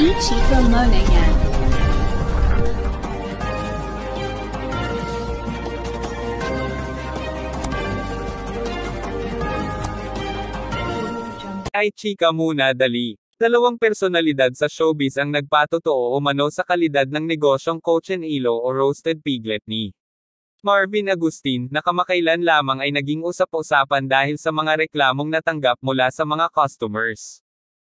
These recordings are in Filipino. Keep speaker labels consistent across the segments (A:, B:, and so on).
A: Ichika Monahan.
B: Ay chika muna dali. Dalawang personalidad sa showbiz ang nagpatotoo umano sa kalidad ng negosyong Cochinillo o roasted piglet ni Marvin Agustin, na kamakailan lamang ay naging usap-usapan dahil sa mga reklamong natanggap mula sa mga customers.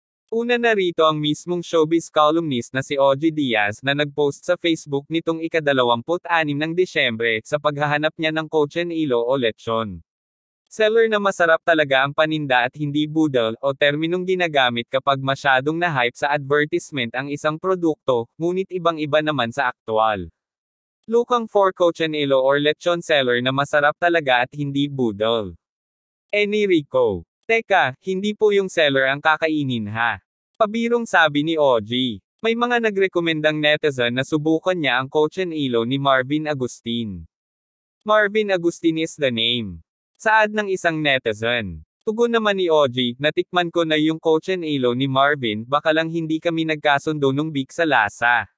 B: Una na rito ang mismong showbiz columnist na si Ogie Diaz na nagpost sa Facebook nitong ika-26 ng Disyembre sa paghahanap niya ng Cochinillo o lechon. Seller na masarap talaga ang paninda at hindi budol o terminong ginagamit kapag masyadong na-hype sa advertisement ang isang produkto, ngunit ibang-iba naman sa aktwal. Looking for Cochinillo or lechon seller na masarap talaga at hindi budol. Eni Rico. Teka, hindi po yung seller ang kakainin ha. Pabirong sabi ni Ogie. May mga nagrekomendang netizen na subukan niya ang Cochinillo ni Marvin Agustin. Marvin Agustin is the name. Saad ng isang netizen. Tugon naman ni Ogie, natikman ko na yung Cochinillo ni Marvin, baka lang hindi kami nagkasundo nung big sa lasa.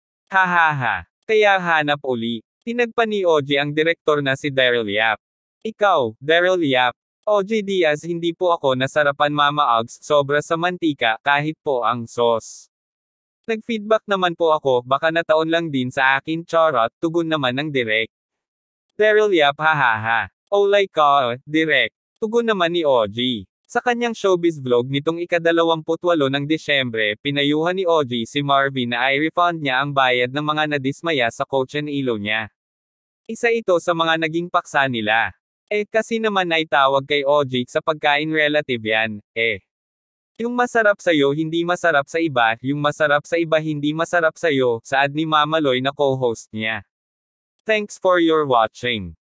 B: Hahaha. Kaya hanap uli. Tinagpa ni Ogie ang direktor na si Daryl Yap. Ikaw, Daryl Yap. Ogie Diaz, hindi po ako nasarapan Mama Uggs, sobra sa mantika, kahit po ang sauce. Nag-feedback naman po ako, baka nataon lang din sa akin charot, tugon naman ng direct. Daryl Yap, hahaha. Oh like direct. Tugon naman ni Ogie. Sa kanyang showbiz vlog nitong ika-28 ng Disyembre, pinayuhan ni Ogie si Marvin na i-refund niya ang bayad ng mga nadismaya sa Cochinillo niya. Isa ito sa mga naging paksa nila. Kasi naman ay tawag kay Ogie sa pagkain relative yan, Yung masarap sa'yo hindi masarap sa iba, yung masarap sa iba hindi masarap sa'yo, saad ni Mama Loy na co-host niya. Thanks for your watching.